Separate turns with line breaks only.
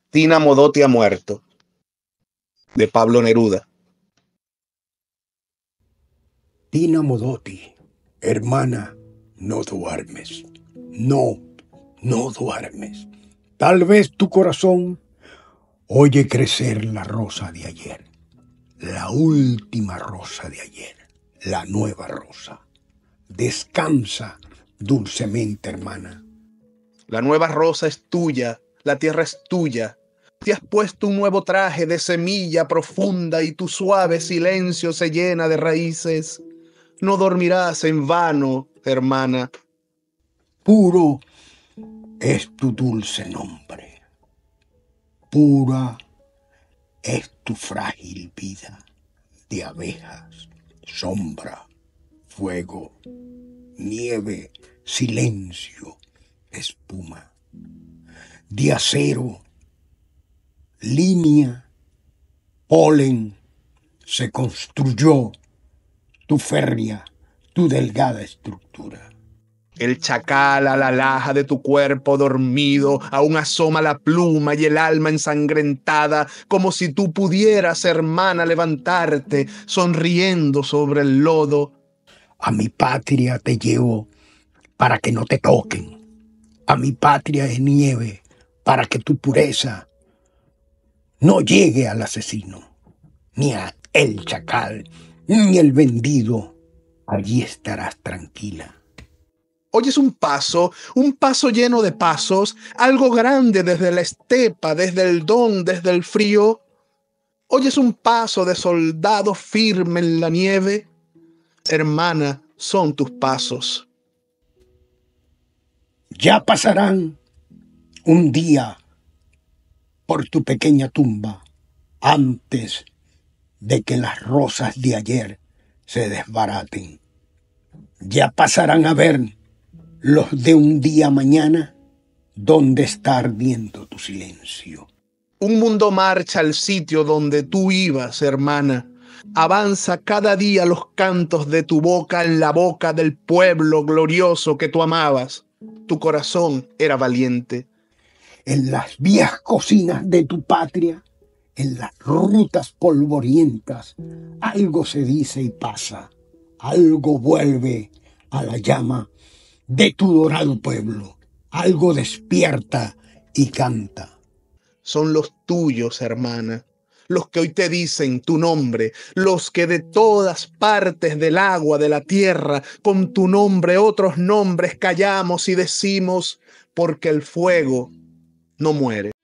Tina Modotti ha muerto, de Pablo Neruda.
Tina Modotti, hermana, no duermes. No duermes. Tal vez tu corazón oye crecer la rosa de ayer, la última rosa de ayer, la nueva rosa. Descansa dulcemente, hermana.
La nueva rosa es tuya, la tierra es tuya. Te has puesto un nuevo traje de semilla profunda y tu suave silencio se llena de raíces. No dormirás en vano, hermana.
Puro es tu dulce nombre. Pura es tu frágil vida de abejas, sombra, fuego, nieve, silencio, espuma, de acero, línea, polen, se construyó tu férrea, tu delgada estructura.
El chacal a la laja de tu cuerpo dormido, aún asoma la pluma y el alma ensangrentada, como si tú pudieras, hermana, levantarte, sonriendo sobre el lodo.
A mi patria te llevo para que no te toquen. A mi patria de nieve para que tu pureza no llegue al asesino, ni a el chacal, ni el vendido. Allí estarás tranquila.
Oyes un paso lleno de pasos, algo grande desde la estepa, desde el don, desde el frío. Oyes un paso de soldado firme en la nieve. Hermana, son tus pasos.
Ya pasarán un día por tu pequeña tumba antes de que las rosas de ayer se desbaraten. Ya pasarán a ver los de un día mañana dónde está ardiendo tu silencio.
Un mundo marcha al sitio donde tú ibas, hermana. Avanza cada día los cantos de tu boca en la boca del pueblo glorioso que tú amabas. Tu corazón era valiente.
En las viejas cocinas de tu patria, en las rutas polvorientas, algo se dice y pasa, algo vuelve a la llama de tu dorado pueblo, algo despierta y canta.
Son los tuyos, hermana, los que hoy te dicen tu nombre, los que de todas partes del agua, de la tierra, con tu nombre otros nombres callamos y decimos, porque el fuego no muere.